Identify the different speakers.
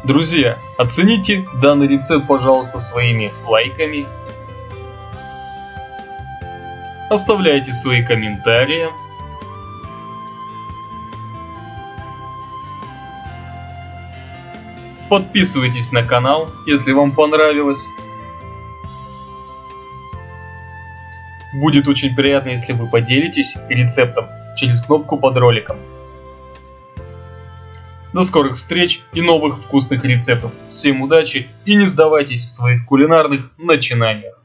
Speaker 1: Друзья, оцените данный рецепт, пожалуйста, своими лайками. Оставляйте свои комментарии. Подписывайтесь на канал, если вам понравилось. Будет очень приятно, если вы поделитесь рецептом через кнопку под роликом. До скорых встреч и новых вкусных рецептов. Всем удачи и не сдавайтесь в своих кулинарных начинаниях.